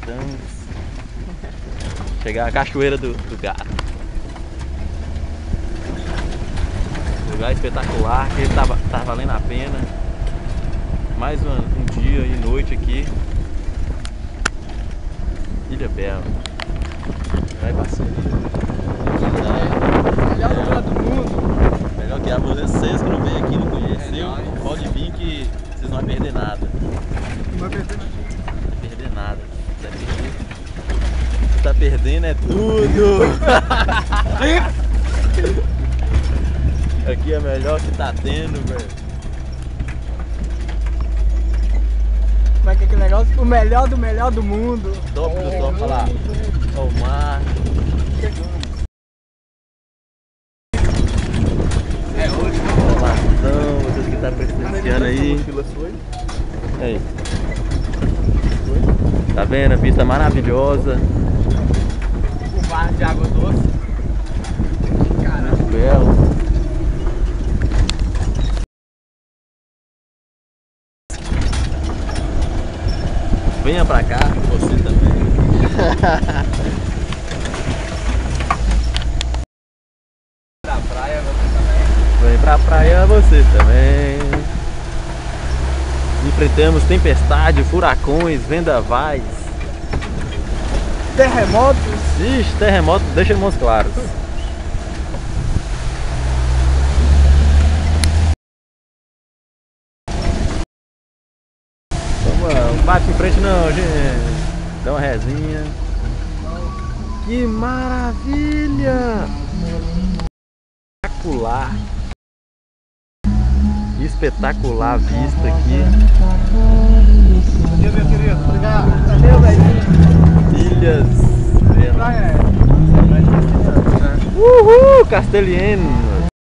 tentamos chegar à Cachoeira do Gato. Lugar espetacular, que tá valendo a pena. Mais um dia e noite aqui. Ilha Bela. Vai passando. Melhor lugar do mundo. Melhor que a vocês que não vêm aqui, não conheceu. Pode vir que vocês não vão perder nada. Não vai perder nada. Não vai perder nada. Você tá perdendo é tudo. Aqui é melhor que tá tendo, velho. Como é que é aquele negócio? O melhor do mundo. Top do top, olha lá. Olha o mar. É hoje. Informação, vocês que estão presenciando aí. Aí. Tá vendo? A pista maravilhosa. O mar de água doce. Caramba. Belo. Venha pra cá, você também. Pra praia você também. Vem pra praia você também. Enfrentamos tempestade, furacões, vendavais. Terremotos. Ixi, terremoto, deixa irmãos claros. Vamos lá, não bate em frente não, gente. Dá uma resinha. Que maravilha! Espetacular! Que espetacular a vista aqui. Valeu, meu querido. Obrigado. Valeu, velho. Ilhas. Praia. Uhul! Castelhano!